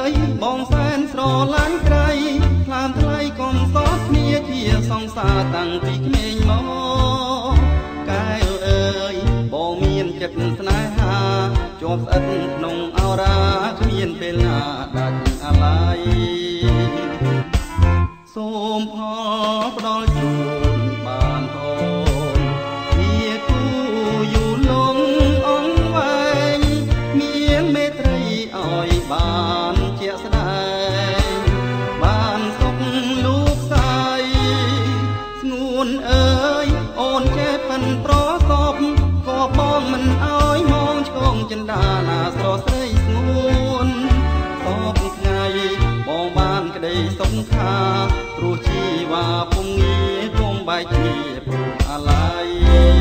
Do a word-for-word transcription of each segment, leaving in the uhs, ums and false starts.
ยบองแสนสรอล้านไกลคลามไทยกองซอดเมียเที่ยสองสาตั้งปีเมงมอกายเอ๋ยบองเมียนจัดสนายหาจอบสัดนงเอาราเมียนเป็นอาดัดอะไรសូមផលផ្ដល់ជូនបានអូនជាគូយូរលងអង្វែងមានមេត្រីឲ្យបានជាស្ដែងបានសុខលោកស្រីស្ងួនអើយអូនចេះប៉ិនប្រសពក៏បងមិនឲ្យមងឆ្កងចិន្តាណាស្រស់ស្រីស្ងួនសពថ្ងៃបងបានក្តីសុខថាព្រោះជីវ៉ាពុំងាយកុំបែកគ្នាព្រោះអាឡ័យ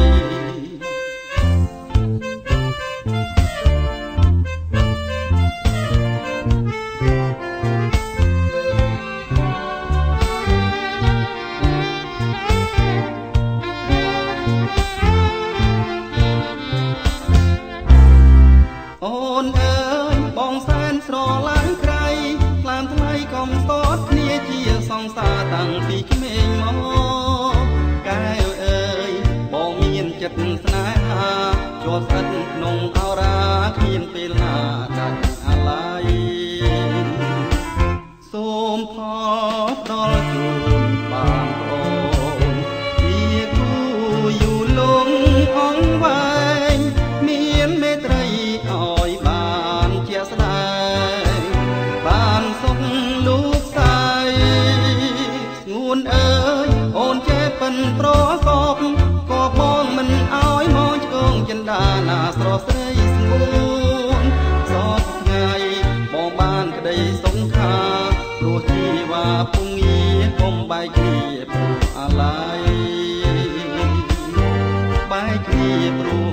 អូនអើយបងសែនស្រឡាញ់ใครខ្លាមថ្លៃកុំស្ទត់គ្នាជាសង្សារតាំងពីក្មេងមកកែវអើយបងមានចិត្តស្នេហាជាប់ស្ថិតក្នុងអរាគ្មានពេលណាដាច់អាឡ័យសូមផលផ្ដល់ជូនបានអូនជាគូយូរលងអង្វែងមានមេត្រីឲ្យបានជាស្ដែងបានសុខលោកស្រីស្ងួនអើយអូនចេះប៉ិនប្រសពក៏បងមិនឲ្យមកឆ្កងចិន្តាណាស្រស់ស្រីស្ងួនសពថ្ងៃបងបានក្តីសុខថាព្រោះជីវ៉ាពុំងាយកុំបែកគ្នាព្រោះអាឡ័យបែកគ្នាព្រោះ